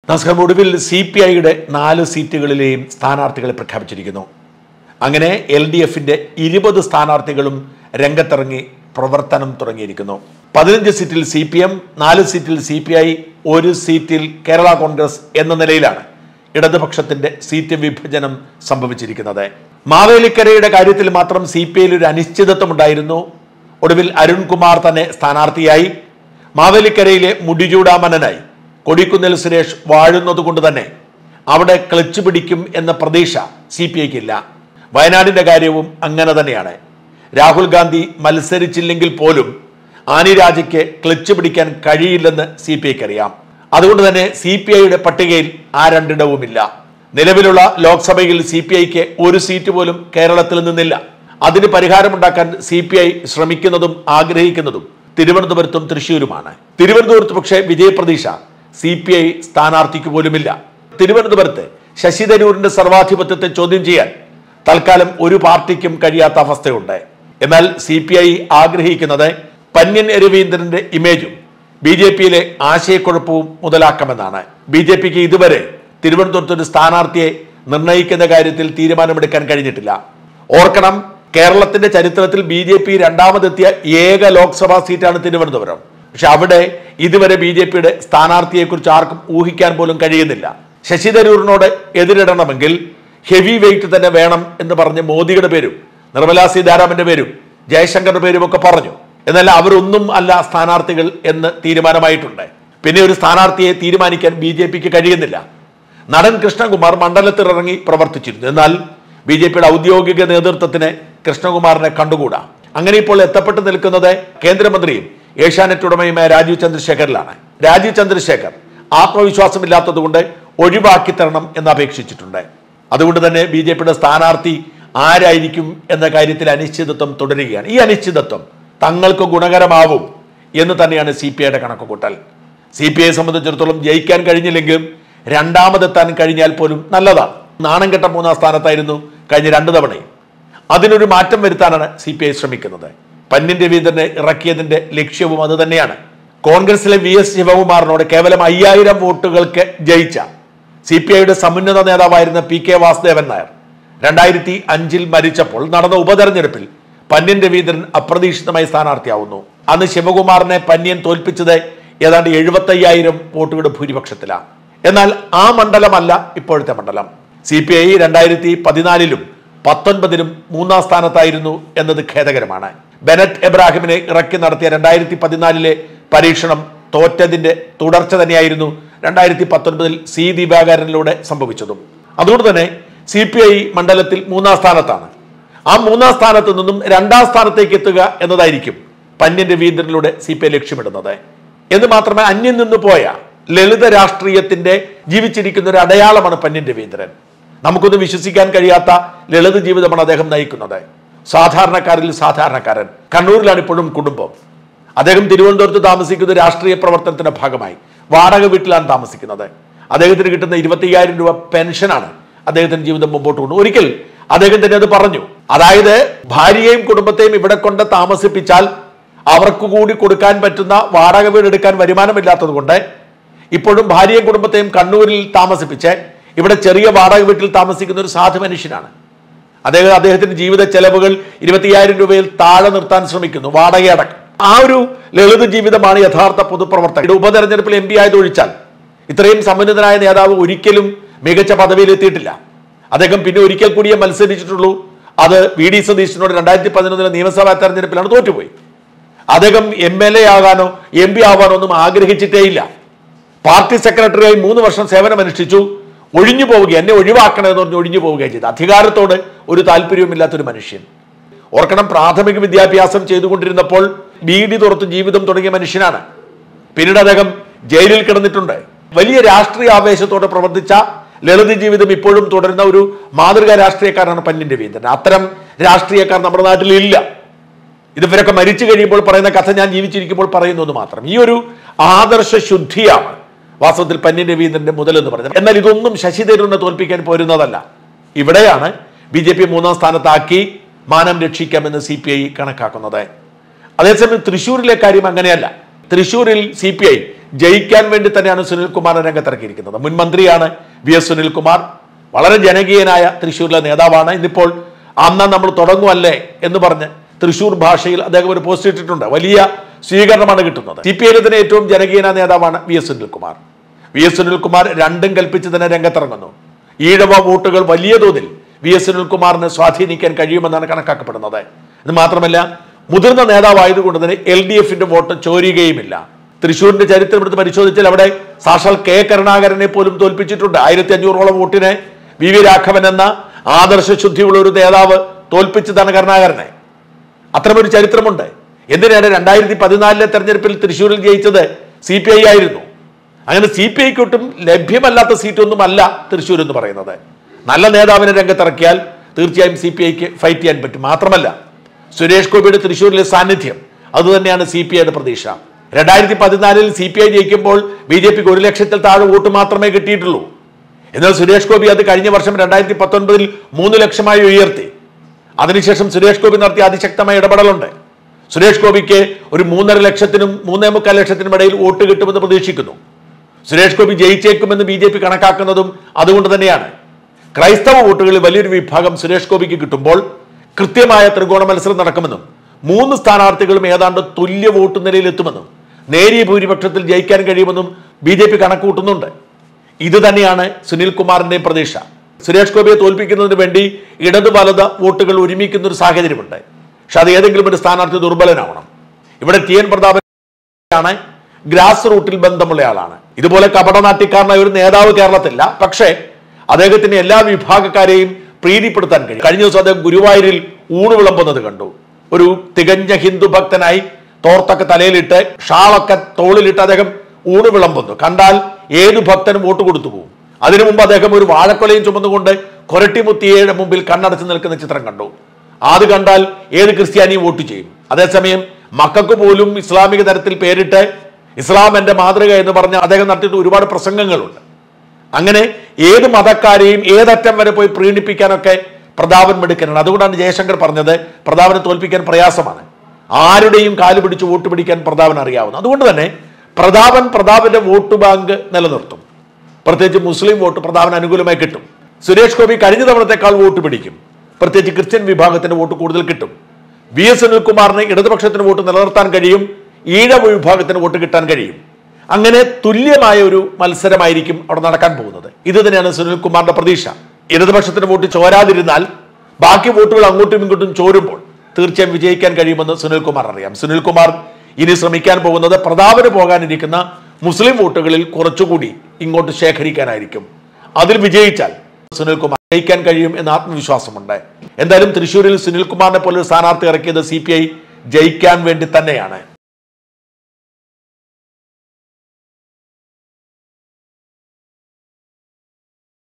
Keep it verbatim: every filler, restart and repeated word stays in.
നമസ്കാരം. ഒടുവിൽ C P ഐയുടെ നാല് സീറ്റുകളിലെയും സ്ഥാനാർത്ഥികളെ പ്രഖ്യാപിച്ചിരിക്കുന്നു. അങ്ങനെ എൽ ഡി എഫിന്റെ ഇരുപത് സ്ഥാനാർത്ഥികളും രംഗത്തിറങ്ങി പ്രവർത്തനം തുടങ്ങിയിരിക്കുന്നു. പതിനഞ്ച് സീറ്റിൽ സി പി എം, നാല് സീറ്റിൽ സി പി ഐ, ഒരു സീറ്റിൽ കേരള കോൺഗ്രസ് എന്ന നിലയിലാണ് ഇടതുപക്ഷത്തിന്റെ സീറ്റ് വിഭജനം സംഭവിച്ചിരിക്കുന്നത്. മാവേലിക്കരയുടെ കാര്യത്തിൽ മാത്രം സി പി ഐയിൽ ഒരു അനിശ്ചിതത്വം ഉണ്ടായിരുന്നു. ഒടുവിൽ അരുൺകുമാർ തന്നെ സ്ഥാനാർത്ഥിയായി. മാവേലിക്കരയിലെ മുടിചൂടാമനനായി കൊടിക്കുന്നിൽ സുരേഷ് വാഴുന്നത് കൊണ്ട് തന്നെ അവിടെ ക്ലച്ച് പിടിക്കും എന്ന പ്രതീക്ഷ സി പി ഐക്കില്ല. വയനാടിന്റെ കാര്യവും അങ്ങനെ തന്നെയാണ്. രാഹുൽ ഗാന്ധി മത്സരിച്ചില്ലെങ്കിൽ പോലും ആനി രാജയ്ക്ക് ക്ലച്ച് പിടിക്കാൻ കഴിയില്ലെന്ന് സി പി ഐക്ക് അറിയാം. അതുകൊണ്ട് തന്നെ സി പി ഐയുടെ പട്ടികയിൽ ആ രണ്ടിടവുമില്ല. നിലവിലുള്ള ലോക്സഭയിൽ സി പി ഐക്ക് ഒരു സീറ്റ് പോലും കേരളത്തിൽ നിന്നില്ല. അതിന് പരിഹാരമുണ്ടാക്കാൻ സി പി ഐ ശ്രമിക്കുന്നതും ആഗ്രഹിക്കുന്നതും തിരുവനന്തപുരത്തും തൃശ്ശൂരുമാണ്. തിരുവനന്തപുരത്ത് പക്ഷേ വിജയപ്രതീക്ഷ സി പി ഐ സ്ഥാനാർത്ഥിക്ക് പോലുമില്ല. തിരുവനന്തപുരത്ത് ശശി തരൂരിന്റെ സർവാധിപത്യത്തെ ചോദ്യം ചെയ്യാൻ തൽക്കാലം ഒരു പാർട്ടിക്കും കഴിയാത്ത അവസ്ഥയുണ്ട്. എന്നാൽ സി പി ഐ ആഗ്രഹിക്കുന്നത് പന്ന്യൻ രവീന്ദ്രന്റെ ഇമേജും ബി ജെ പിയിലെ ആശയക്കുഴപ്പവും മുതലാക്കാമെന്നാണ്. ബി ജെ പിക്ക് ഇതുവരെ തിരുവനന്തപുരത്ത് ഒരു സ്ഥാനാർത്ഥിയെ നിർണയിക്കുന്ന കാര്യത്തിൽ തീരുമാനമെടുക്കാൻ കഴിഞ്ഞിട്ടില്ല. ഓർക്കണം, കേരളത്തിന്റെ ചരിത്രത്തിൽ ബി ജെ പി രണ്ടാമതെത്തിയ ഏക ലോക്സഭാ സീറ്റാണ് തിരുവനന്തപുരം. പക്ഷെ അവിടെ ഇതുവരെ ബി ജെ പിയുടെ സ്ഥാനാർത്ഥിയെ കുറിച്ച് ആർക്കും ഊഹിക്കാൻ പോലും കഴിയുന്നില്ല. ശശി തരൂരിനോട് എതിരിടണമെങ്കിൽ ഹെവി വെയിറ്റ് തന്നെ വേണം എന്ന് പറഞ്ഞ് മോദിയുടെ പേരും നിർമ്മലാ സീതാരാമന്റെ പേരും ജയശങ്കറിന്റെ പേരും ഒക്കെ പറഞ്ഞു. എന്നാൽ അവരൊന്നും അല്ല സ്ഥാനാർത്ഥികൾ എന്ന് തീരുമാനമായിട്ടുണ്ട്. പിന്നെ ഒരു സ്ഥാനാർത്ഥിയെ തീരുമാനിക്കാൻ ബി ജെ പിക്ക് കഴിയുന്നില്ല. നടൻ കൃഷ്ണകുമാർ മണ്ഡലത്തിൽ ഇറങ്ങി പ്രവർത്തിച്ചിരുന്നു. എന്നാൽ ബി ജെ പിയുടെ ഔദ്യോഗിക നേതൃത്വത്തിന് കൃഷ്ണകുമാറിനെ കണ്ടുകൂടാ. അങ്ങനെ ഇപ്പോൾ എത്തപ്പെട്ട് നിൽക്കുന്നത് കേന്ദ്രമന്ത്രിയും ഏഷ്യാനെറ്റ് ഉടമയുമായ രാജീവ് ചന്ദ്രശേഖറിലാണ്. രാജീവ് ചന്ദ്രശേഖർ ആത്മവിശ്വാസമില്ലാത്തത് കൊണ്ട് ഒഴിവാക്കി തരണം എന്ന് അപേക്ഷിച്ചിട്ടുണ്ട്. അതുകൊണ്ട് തന്നെ ബി ജെ പിയുടെ സ്ഥാനാർത്ഥി ആരായിരിക്കും എന്ന കാര്യത്തിൽ അനിശ്ചിതത്വം തുടരുകയാണ്. ഈ അനിശ്ചിതത്വം തങ്ങൾക്ക് ഗുണകരമാവും എന്ന് തന്നെയാണ് സി പി ഐയുടെ കണക്കുകൂട്ടൽ. സി പി ഐയെ സംബന്ധിച്ചിടത്തോളം ജയിക്കാൻ കഴിഞ്ഞില്ലെങ്കിലും രണ്ടാമതെത്താൻ കഴിഞ്ഞാൽ പോലും നല്ലതാണ്. നാണം കെട്ട മൂന്നാം സ്ഥാനത്തായിരുന്നു കഴിഞ്ഞ രണ്ടു തവണയും. അതിനൊരു മാറ്റം വരുത്താനാണ് സി പി ഐ ശ്രമിക്കുന്നത്. പന്ന്യൻ രവീന്ദ്രനെ ഇറക്കിയതിന്റെ ലക്ഷ്യവും അത് തന്നെയാണ്. കോൺഗ്രസിലെ വി എസ് ശിവകുമാറിനോട് കേവലം അയ്യായിരം വോട്ടുകൾക്ക് ജയിച്ച സി പി ഐയുടെ സമുന്നത നേതാവായിരുന്ന പി കെ വാസുദേവൻ നായർ രണ്ടായിരത്തി അഞ്ചിൽ മരിച്ചപ്പോൾ നടന്ന ഉപതെരഞ്ഞെടുപ്പിൽ പന്ന്യൻ രവീന്ദ്രൻ അപ്രതീക്ഷിതമായി സ്ഥാനാർത്ഥിയാവുന്നു. അന്ന് ശിവകുമാറിനെ പന്ന്യൻ തോൽപ്പിച്ചത് ഏതാണ്ട് എഴുപത്തി അയ്യായിരം വോട്ടുകളുടെ ഭൂരിപക്ഷത്തിലാണ്. എന്നാൽ ആ മണ്ഡലമല്ല ഇപ്പോഴത്തെ മണ്ഡലം. സി പി ഐ രണ്ടായിരത്തി പതിനാലിലും പത്തൊൻപതിലും മൂന്നാം സ്ഥാനത്തായിരുന്നു എന്നത് ഖേദകരമാണ്. ബെനറ്റ് എബ്രാഹിമിനെ ഇറക്കി നടത്തിയ രണ്ടായിരത്തി പതിനാലിലെ പരീക്ഷണം തോറ്റതിന്റെ തുടർച്ച തന്നെയായിരുന്നു രണ്ടായിരത്തി പത്തൊൻപതിൽ സി ദിവാകരനിലൂടെ സംഭവിച്ചതും. അതുകൊണ്ട് തന്നെ സി പി ഐ മണ്ഡലത്തിൽ മൂന്നാം സ്ഥാനത്താണ്. ആ മൂന്നാം സ്ഥാനത്ത് നിന്നും രണ്ടാം സ്ഥാനത്തേക്ക് എത്തുക എന്നതായിരിക്കും പന്ന്യൻ രവീന്ദ്രനിലൂടെ സി പി ഐ ലക്ഷ്യമിടുന്നത്. എന്ന് മാത്രമേ അന്യം നിന്ന് പോയ ലളിത രാഷ്ട്രീയത്തിന്റെ ജീവിച്ചിരിക്കുന്ന ഒരു അടയാളമാണ് പന്ന്യൻ രവീന്ദ്രൻ. നമുക്കൊന്നും വിശ്വസിക്കാൻ കഴിയാത്ത ലളിത ജീവിതമാണ് അദ്ദേഹം നയിക്കുന്നത്. സാധാരണക്കാരിൽ സാധാരണക്കാരൻ. കണ്ണൂരിലാണ് ഇപ്പോഴും കുടുംബം. അദ്ദേഹം തിരുവനന്തപുരത്ത് താമസിക്കുന്ന രാഷ്ട്രീയ പ്രവർത്തനത്തിന്റെ ഭാഗമായി വാടക വീട്ടിലാണ് താമസിക്കുന്നത്. അദ്ദേഹത്തിന് കിട്ടുന്ന ഇരുപത്തി അയ്യായിരം രൂപ പെൻഷനാണ് അദ്ദേഹത്തിന്റെ ജീവിതം മുമ്പോട്ട് കൊണ്ടു. ഒരിക്കൽ അദ്ദേഹം തന്നെ അത് പറഞ്ഞു. അതായത് ഭാര്യയെയും കുടുംബത്തെയും ഇവിടെ കൊണ്ട് താമസിപ്പിച്ചാൽ അവർക്ക് കൂടി കൊടുക്കാൻ പറ്റുന്ന വാടക വീട് എടുക്കാൻ വരുമാനമില്ലാത്തത് കൊണ്ട് ഇപ്പോഴും ഭാര്യയും കുടുംബത്തെയും കണ്ണൂരിൽ താമസിപ്പിച്ച് ഇവിടെ ചെറിയ വാടക വീട്ടിൽ താമസിക്കുന്ന ഒരു സാധു മനുഷ്യനാണ് അദ്ദേഹം. അദ്ദേഹത്തിന്റെ ജീവിത ചെലവുകൾ ഇരുപത്തിയ്യായിരം രൂപയിൽ താഴെ നിർത്താൻ ശ്രമിക്കുന്നു, വാടകയടക്കം. ആ ഒരു ലളിത ജീവിതമാണ് യഥാർത്ഥ പൊതുപ്രവർത്തകർ. ഉപതെരഞ്ഞെടുപ്പിൽ എം പി ആയതൊഴിച്ചാൽ ഇത്രയും സമ്പന്നതനായ നേതാവ് ഒരിക്കലും മികച്ച പദവിയിലെത്തിയിട്ടില്ല. അദ്ദേഹം പിന്നെ ഒരിക്കൽ കൂടിയേ മത്സരിച്ചിട്ടുള്ളൂ. അത് വി ഡി സതീശനോട് രണ്ടായിരത്തി പതിനൊന്നിലെ നിയമസഭാ തെരഞ്ഞെടുപ്പിലാണ് തോറ്റുപോയി. അദ്ദേഹം എം എൽ എ ആകാനോ എം പി ആവാനോ ഒന്നും ആഗ്രഹിച്ചിട്ടേയില്ല. പാർട്ടി സെക്രട്ടറിയായി മൂന്ന് വർഷം സേവനമനുഷ്ഠിച്ചു. ഒഴിഞ്ഞു പോവുക, എന്നെ ഒഴിവാക്കണമെന്ന് പറഞ്ഞ് ഒഴിഞ്ഞു പോവുകയും ചെയ്തു. അധികാരത്തോട് ഒരു താല്പര്യവുമില്ലാത്തൊരു മനുഷ്യൻ. ഓർക്കണം, പ്രാഥമിക വിദ്യാഭ്യാസം ചെയ്തുകൊണ്ടിരുന്നപ്പോൾ ബീഡി തുറത്ത് ജീവിതം തുടങ്ങിയ മനുഷ്യനാണ്. പിന്നീട് അദ്ദേഹം ജയിലിൽ കിടന്നിട്ടുണ്ട്. വലിയ രാഷ്ട്രീയ ആവേശത്തോടെ പ്രവർത്തിച്ച ലളിത ജീവിതം ഇപ്പോഴും തുടരുന്ന ഒരു മാതൃകാ രാഷ്ട്രീയക്കാരാണ് പന്ന്യൻ രവീന്ദ്രൻ. അത്തരം രാഷ്ട്രീയക്കാർ നമ്മുടെ നാട്ടിൽ ഇല്ല. ഇതുവരൊക്കെ മരിച്ചു കഴിയുമ്പോൾ പറയുന്ന കഥ ഞാൻ ജീവിച്ചിരിക്കുമ്പോൾ പറയുന്നു എന്ന് മാത്രം. ഈ ഒരു ആദർശ ശുദ്ധിയാണ് വാസ്തവത്തിൽ പന്ന്യൻ രവീന്ദ്രന്റെ മുതലെന്ന് പറഞ്ഞത്. എന്നാൽ ഇതൊന്നും ശശി തരൂരിനെ തോൽപ്പിക്കാൻ പോരുന്നതല്ല. ഇവിടെയാണ് ബി ജെ പി മൂന്നാം സ്ഥാനത്താക്കി മാനം രക്ഷിക്കാമെന്ന് സി പി ഐ കണക്കാക്കുന്നത്. അതേസമയം തൃശ്ശൂരിലെ കാര്യം അങ്ങനെയല്ല. തൃശ്ശൂരിൽ സി പി ഐ ജയിക്കാൻ വേണ്ടി തന്നെയാണ് സുനിൽകുമാറിനെ രംഗത്തിറക്കിയിരിക്കുന്നത്. മുൻ മന്ത്രിയാണ് വി എസ് സുനിൽകുമാർ. വളരെ ജനകീയനായ തൃശ്ശൂരിലെ നേതാവാണ്. ഇന്നിപ്പോൾ അന്ന് നമ്മൾ തുടങ്ങുമല്ലേ എന്ന് പറഞ്ഞ് തൃശ്ശൂർ ഭാഷയിൽ അദ്ദേഹം ഒരു പോസ്റ്റ് ഇട്ടിട്ടുണ്ട്. വലിയ സ്വീകരണമാണ് കിട്ടുന്നത്. സി പി ഐയിലെ തന്നെ ഏറ്റവും ജനകീയനായ നേതാവാണ് V S Sunilkumar. V S Sunilkumar രണ്ടും കൽപ്പിച്ച് തന്നെ രംഗത്തിറങ്ങുന്നു. ഈഴവ വോട്ടുകൾ വലിയ തോതിൽ വി എസ് സുനിൽകുമാറിനെ സ്വാധീനിക്കാൻ കഴിയുമെന്നാണ് കണക്കാക്കപ്പെടുന്നത്. ഇത് മാത്രമല്ല, മുതിർന്ന നേതാവായതുകൊണ്ട് തന്നെ എൽ ഡി എഫിന്റെ വോട്ട് ചോരുകയുമില്ല. തൃശ്ശൂരിന്റെ ചരിത്രം എടുത്ത് പരിശോധിച്ചാൽ അവിടെ സാക്ഷാൽ കെ കരുണാകരനെ പോലും തോൽപ്പിച്ചിട്ടുണ്ട്. ആയിരത്തി അഞ്ഞൂറോളം വോട്ടിനെ വി വി രാഘവൻ എന്ന ആദർശശുദ്ധിയുള്ള ഒരു നേതാവ് തോൽപ്പിച്ചതാണ് കരുണാകരനെ. അത്തരമൊരു ചരിത്രമുണ്ട്. എന്തിനാണ് രണ്ടായിരത്തി പതിനാലിലെ തെരഞ്ഞെടുപ്പിൽ തൃശ്ശൂരിൽ ജയിച്ചത് സി പി ഐ ആയിരുന്നു. അങ്ങനെ സി പി ഐക്കൊട്ടും ലഭ്യമല്ലാത്ത സീറ്റൊന്നും അല്ല തൃശ്ശൂർ എന്ന് പറയുന്നത്. നല്ല നേതാവിനെ രംഗത്തിറക്കിയാൽ തീർച്ചയായും സി പി ഐക്ക് ഫൈറ്റ് ചെയ്യാൻ പറ്റും. മാത്രമല്ല, സുരേഷ് ഗോപിയുടെ തൃശ്ശൂരിലെ സാന്നിധ്യം അതുതന്നെയാണ് സി പി ഐയുടെ പ്രതീക്ഷ. രണ്ടായിരത്തി പതിനാലിൽ സി പി ഐ ജയിക്കുമ്പോൾ ബി ജെ പിക്ക് ഒരു ലക്ഷത്തിൽ താഴെ വോട്ട് മാത്രമേ കിട്ടിയിട്ടുള്ളൂ. എന്നാൽ സുരേഷ് ഗോപി അത് കഴിഞ്ഞ വർഷം രണ്ടായിരത്തി പത്തൊൻപതിൽ മൂന്ന് ലക്ഷമായി ഉയർത്തി. അതിനുശേഷം സുരേഷ് ഗോപി നടത്തിയ അതിശക്തമായ ഇടപെടലുണ്ട്. സുരേഷ് ഗോപിക്ക് ഒരു മൂന്നര ലക്ഷത്തിനും മൂന്നേ മുക്കാൽ ലക്ഷത്തിനും ഇടയിൽ വോട്ട് കിട്ടുമെന്ന് പ്രതീക്ഷിക്കുന്നു. സുരേഷ് ഗോപി ജയിച്ചേക്കുമെന്ന് ബി ജെ പി കണക്കാക്കുന്നതും അതുകൊണ്ട് തന്നെയാണ്. ക്രൈസ്തവ വോട്ടുകളിൽ വലിയൊരു വിഭാഗം സുരേഷ് ഗോപിക്ക് കിട്ടുമ്പോൾ കൃത്യമായ ത്രികോണ മത്സരം നടക്കുമെന്നും മൂന്ന് സ്ഥാനാർത്ഥികളും ഏതാണ്ട് തുല്യ വോട്ട് നിലയിൽ എത്തുമെന്നും നേരിയ ഭൂരിപക്ഷത്തിൽ ജയിക്കാൻ കഴിയുമെന്നും ബി ജെ പി കണക്കുകൂട്ടുന്നുണ്ട്. ഇത് തന്നെയാണ് സുനിൽകുമാറിന്റെയും പ്രതീക്ഷ. സുരേഷ് ഗോപിയെ തോൽപ്പിക്കുന്നതിന് വേണ്ടി ഇടതു വലത് വോട്ടുകൾ ഒരുമിക്കുന്ന ഒരു സാഹചര്യമുണ്ട്. പക്ഷെ അത് ഏതെങ്കിലും ഒരു സ്ഥാനാർത്ഥി ദുർബലനാവണം. ഇവിടെ ടി എൻ പ്രതാപനാണ് ഗ്രാസ് റൂട്ടിൽ ബന്ധമുള്ള ആളാണ്. ഇതുപോലെ കപടനാട്യക്കാരനായ ഒരു നേതാവ് കേരളത്തിലില്ല. പക്ഷേ അദ്ദേഹത്തിന് എല്ലാ വിഭാഗക്കാരെയും പ്രീതിപ്പെടുത്താൻ കഴിയും. കഴിഞ്ഞ ദിവസം അദ്ദേഹം ഗുരുവായൂരിൽ ഊണ് വിളമ്പുന്നത് കണ്ടു. ഒരു തികഞ്ഞ ഹിന്ദു ഭക്തനായി തോർത്തൊക്കെ തലയിലിട്ട് ഷാളൊക്കെ തോളിലിട്ട് അദ്ദേഹം ഊണ് വിളമ്പുന്നു. കണ്ടാൽ ഏതു ഭക്തനും വോട്ട് കൊടുത്തു പോകും. അതിനു മുമ്പ് അദ്ദേഹം ഒരു വാഴക്കൊലയും ചുമന്നുകൊണ്ട് കൊരട്ടിമുത്തിയയുടെ മുമ്പിൽ കണ്ണടച്ച് നിൽക്കുന്ന ചിത്രം കണ്ടു. അത് കണ്ടാൽ ഏത് ക്രിസ്ത്യാനിയും വോട്ട് ചെയ്യും. അതേസമയം മക്കൾക്ക് പോലും ഇസ്ലാമിക തരത്തിൽ പേരിട്ട് ഇസ്ലാം എന്റെ മാതൃക എന്ന് പറഞ്ഞ് അദ്ദേഹം നടത്തിയിട്ട് ഒരുപാട് പ്രസംഗങ്ങളുണ്ട്. അങ്ങനെ ഏത് മതക്കാരെയും ഏതറ്റം വരെ പോയി പ്രീണിപ്പിക്കാനൊക്കെ പ്രതാപൻ മിടുക്കനാണ്. അതുകൊണ്ടാണ് ജയശങ്കർ പറഞ്ഞത് പ്രതാപനെ തോൽപ്പിക്കാൻ പ്രയാസമാണ്. ആരുടെയും കാല് പിടിച്ച് വോട്ട് പിടിക്കാൻ പ്രതാപൻ അറിയാവുന്നു. അതുകൊണ്ട് തന്നെ പ്രതാപൻ പ്രതാപന്റെ വോട്ട് ബാങ്ക് നിലനിർത്തും. പ്രത്യേകിച്ച് മുസ്ലിം വോട്ട് പ്രതാപന് അനുകൂലമായി കിട്ടും. സുരേഷ് ഗോപി കഴിഞ്ഞ തവണത്തെക്കാൾ വോട്ട് പിടിക്കും. പ്രത്യേകിച്ച് ക്രിസ്ത്യൻ വിഭാഗത്തിന്റെ വോട്ട് കൂടുതൽ കിട്ടും. വി എസ് സുനിൽകുമാറിന് ഇടതുപക്ഷത്തിന് വോട്ട് നിലനിർത്താൻ കഴിയും. ഈഴവ വിഭാഗത്തിന് വോട്ട് കിട്ടാൻ കഴിയും. അങ്ങനെ തുല്യമായ ഒരു മത്സരമായിരിക്കും അവിടെ നടക്കാൻ പോകുന്നത്. ഇത് തന്നെയാണ് സുനിൽകുമാറിന്റെ പ്രതീക്ഷ. ഇടതുപക്ഷത്തിന് വോട്ട് ചോരാതിരുന്നാൽ ബാക്കി വോട്ടുകൾ അങ്ങോട്ടും ഇങ്ങോട്ടും ചോരുമ്പോൾ തീർച്ചയായും വിജയിക്കാൻ കഴിയുമെന്ന് സുനിൽകുമാർ അറിയാം. സുനിൽകുമാർ ഇനി ശ്രമിക്കാൻ പോകുന്നത് പ്രതാപന് പോകാനിരിക്കുന്ന മുസ്ലിം വോട്ടുകളിൽ കുറച്ചുകൂടി ഇങ്ങോട്ട് ശേഖരിക്കാനായിരിക്കും. അതിൽ വിജയിച്ചാൽ സുനിൽകുമാർ ജയിക്കാൻ കഴിയും എന്ന ആത്മവിശ്വാസമുണ്ട്. എന്തായാലും തൃശ്ശൂരിൽ സുനിൽകുമാറിനെ പോലെ ഒരു സ്ഥാനാർത്ഥി ഇറക്കിയത് സി പി ഐ ജയിക്കാൻ വേണ്ടി തന്നെയാണ്.